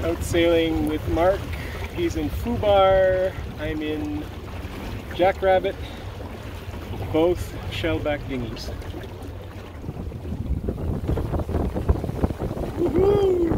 Out sailing with Mark. He's in Phoobar. I'm in Jackrabbit. Both shellback dinghies. Woohoo!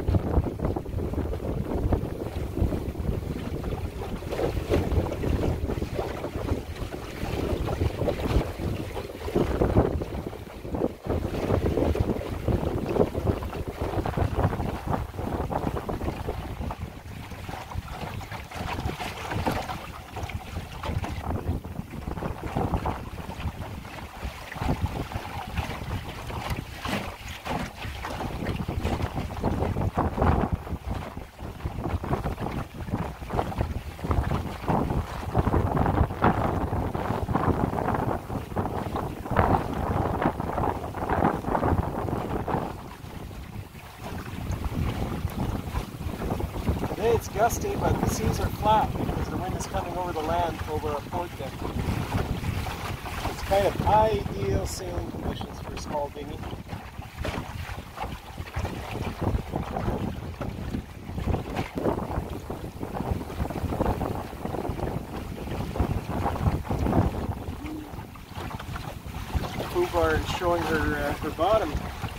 It's gusty, but the seas are flat because the wind is coming over the land over a port deck. It's kind of ideal sailing conditions for a small dinghy. Phoobar is showing her bottom.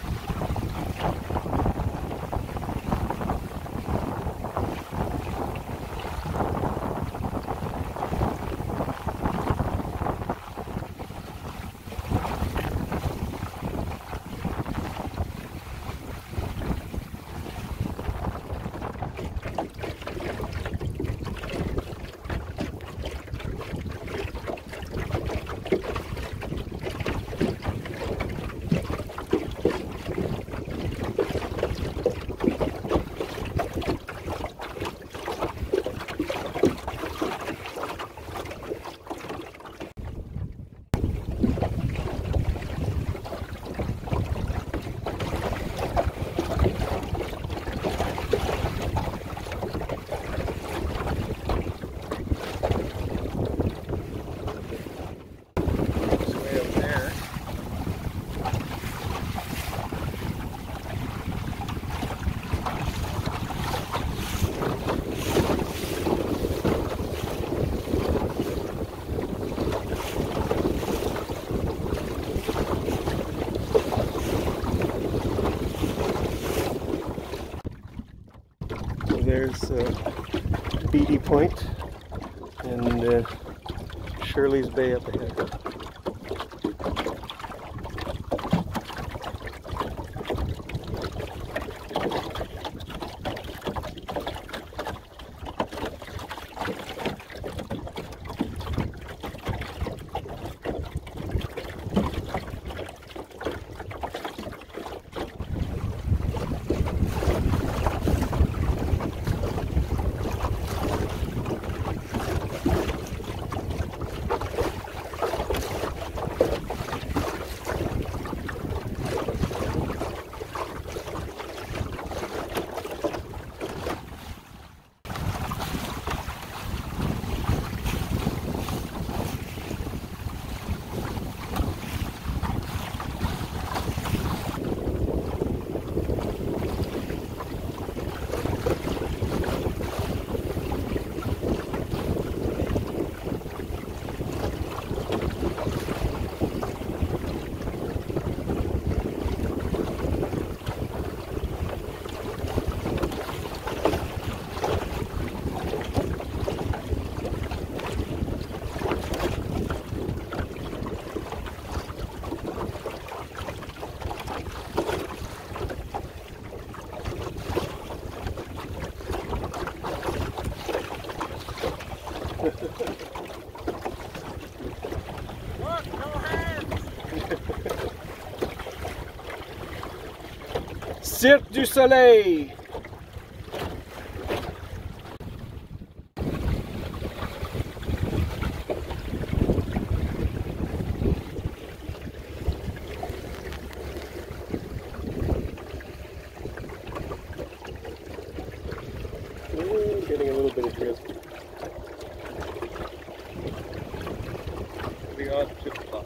There's Beatty Point and Shirley's Bay up ahead. Look, no hands! Cirque du Soleil! Getting a little bit of drift. The odd chip pop.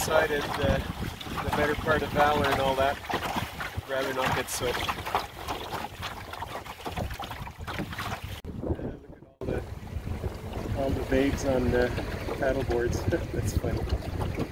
decided the better part of valor and all that, rather not get soaked. Look at all the babes on paddle boards. That's funny.